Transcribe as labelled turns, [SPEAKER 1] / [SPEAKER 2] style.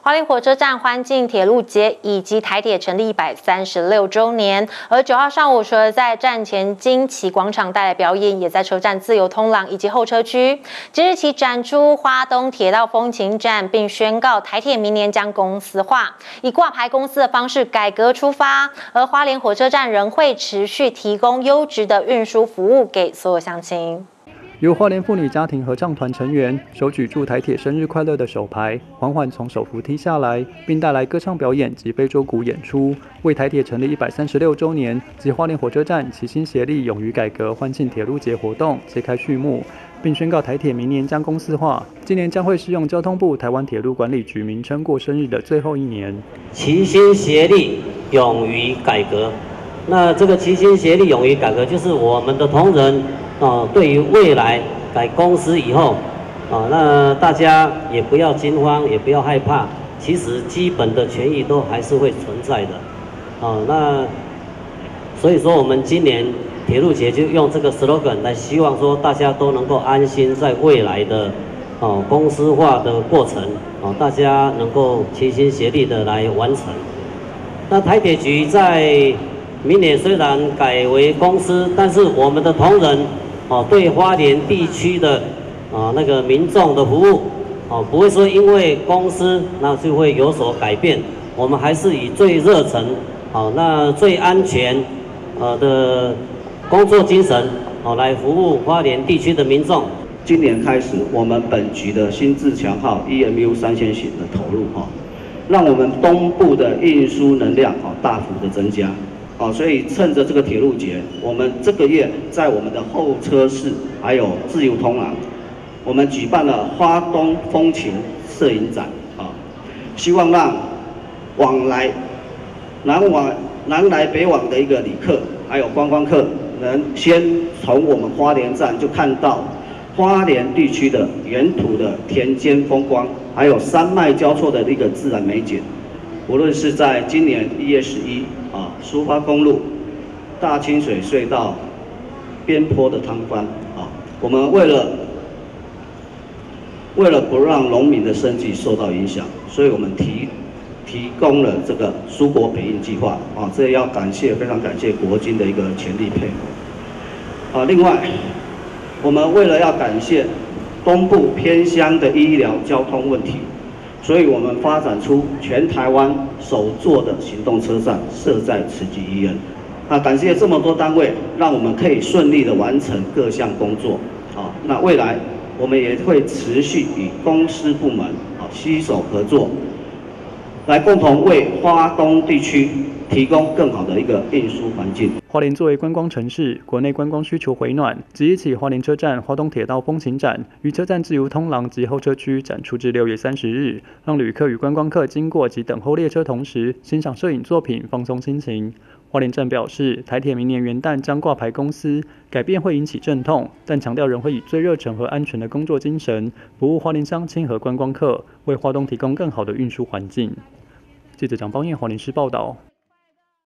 [SPEAKER 1] 花莲火车站欢庆铁路节以及台铁成立136周年，而9号上午，除了在站前金旗广场带来表演，也在车站自由通廊以及候车区，即日起展出花东铁道风情展，并宣告台铁明年将公司化，以挂牌公司的方式改革出发，而花莲火车站仍会持续提供优质的运输服务给所有乡亲。
[SPEAKER 2] 由花莲妇女家庭合唱团成员手举祝台铁生日快乐的手牌，缓缓从手扶梯下来，并带来歌唱表演及非洲鼓演出，为台铁成立136周年及花莲火车站齐心协力勇于改革欢庆铁路节活动揭开序幕，并宣告台铁明年将公司化，今年将会是用交通部台湾铁路管理局名称过生日的最后一年。
[SPEAKER 3] 齐心协力勇于改革，那这个齐心协力勇于改革，就是我们的同仁对于未来改公司以后，那大家也不要惊慌，也不要害怕，其实基本的权益都还是会存在的，那所以说我们今年铁路节就用这个 slogan 来，希望说大家都能够安心在未来的公司化的过程，大家能够齐心协力的来完成。那台铁局在明年虽然改为公司，但是我们的同仁对花莲地区的那个民众的服务不会说因为公司那就会有所改变，我们还是以最热忱那最安全的工作精神来服务花莲地区的民众。
[SPEAKER 4] 今年开始，我们本局的新自强号 EMU 3000型的投入让我们东部的运输能量大幅的增加。所以趁着这个铁路节，我们这个月在我们的候车室还有自由通廊，我们举办了花东风情摄影展希望让南来北往的一个旅客还有观光客，能先从我们花莲站就看到花莲地区的原土的田间风光，还有山脉交错的一个自然美景。无论是在今年1月11苏花公路、大清水隧道边坡的摊贩我们为了不让农民的生计受到影响，所以我们提供了这个蔬果培育计划这要非常感谢国军的一个全力配合另外，我们为了要感谢东部偏乡的医疗交通问题，所以我们发展出全台湾首座的行动车站设在慈济医院。感谢这么多单位，让我们可以顺利的完成各项工作。那未来我们也会持续与公司部门携手合作，来共同为花东地区提供更好的一个运输环境。
[SPEAKER 2] 花莲作为观光城市，国内观光需求回暖，即日起花莲车站花东铁道风情展于车站自由通廊及候车区展出至6月30日，让旅客与观光客经过及等候列车同时，欣赏摄影作品，放松心情。花莲站表示，台铁明年元旦将挂牌公司，改变会引起阵痛，但强调仍会以最热忱和安全的工作精神，服务花莲乡亲和观光客，为花东提供更好的运输环境。记者蒋邦彦花莲市报道。